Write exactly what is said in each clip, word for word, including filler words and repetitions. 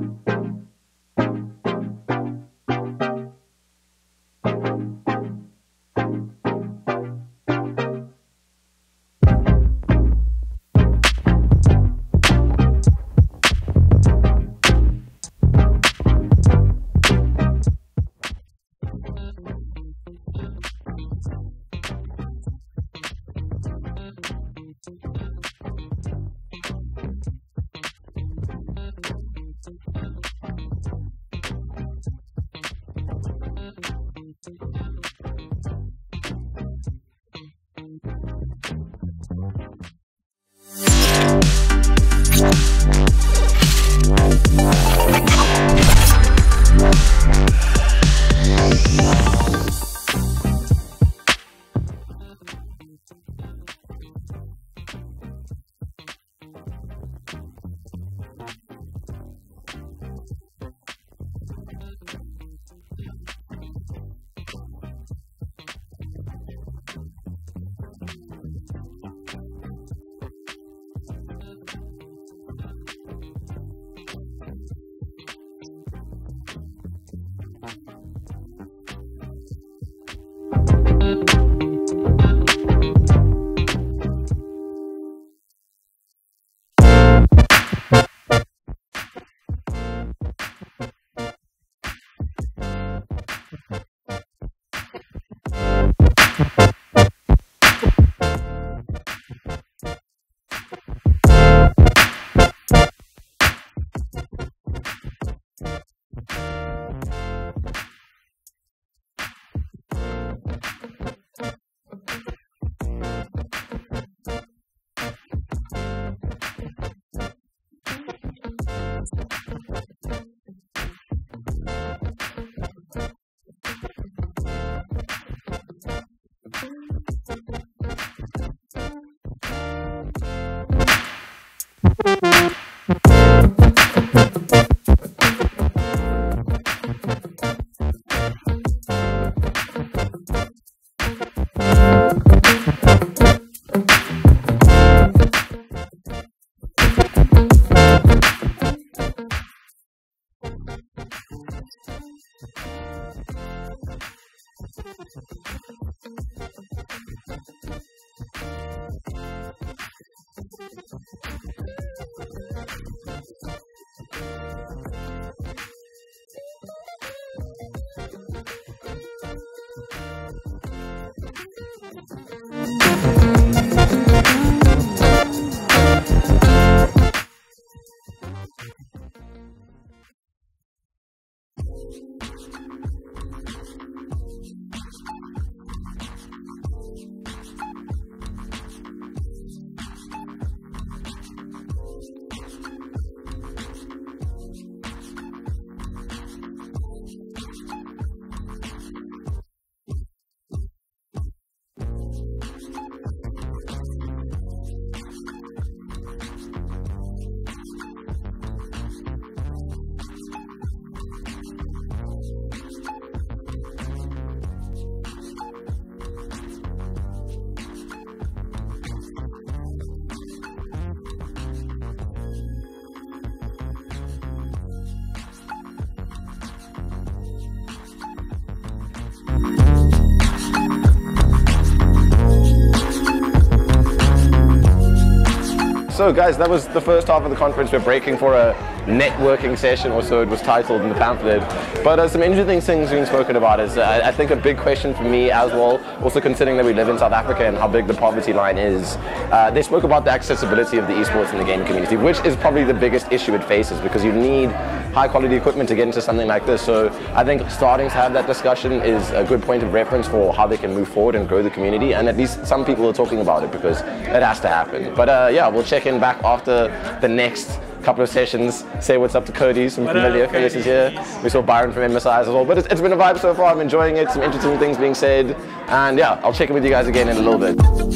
So guys, that was the first half of the conference. We're breaking for a networking session, or so it was titled in the pamphlet. But uh, some interesting things being spoken about is, uh, I think a big question for me as well, also considering that we live in South Africa and how big the poverty line is, uh, they spoke about the accessibility of the esports in the gaming community, which is probably the biggest issue it faces, because you need high quality equipment to get into something like this. So I think starting to have that discussion is a good point of reference for how they can move forward and grow the community, and at least some people are talking about it because it has to happen. But uh, yeah, we'll check in back after the next couple of sessions, say what's up to Cody, some familiar faces here. We saw Byron from M S I as well, but it's, it's been a vibe so far. I'm enjoying it, some interesting things being said, and yeah, I'll check in with you guys again in a little bit.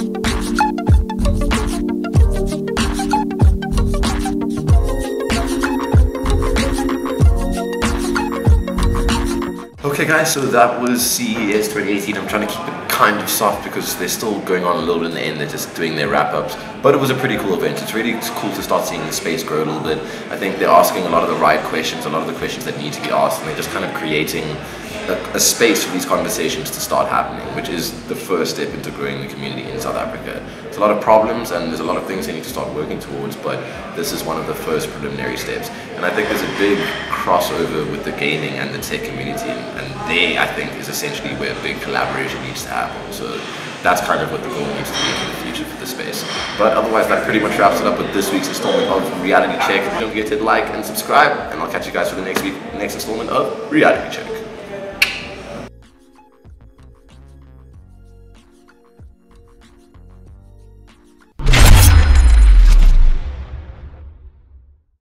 Okay guys, so that was C E S twenty eighteen. I'm trying to keep it kind of soft because they're still going on a little bit in the end. They're just doing their wrap-ups. But it was a pretty cool event. It's really cool to start seeing the space grow a little bit. I think they're asking a lot of the right questions, a lot of the questions that need to be asked, and they're just kind of creating a, a space for these conversations to start happening, which is the first step into growing the community in South Africa. There's a lot of problems and there's a lot of things they need to start working towards, but this is one of the first preliminary steps. And I think there's a big crossover with the gaming and the tech community, and, and they, I think, is essentially where big collaboration needs to happen. So that's kind of what the goal needs to be in the future for the space. But otherwise, that pretty much wraps it up with this week's installment of Reality Check. Don't forget to like and subscribe, and I'll catch you guys for the next week, next installment of Reality Check.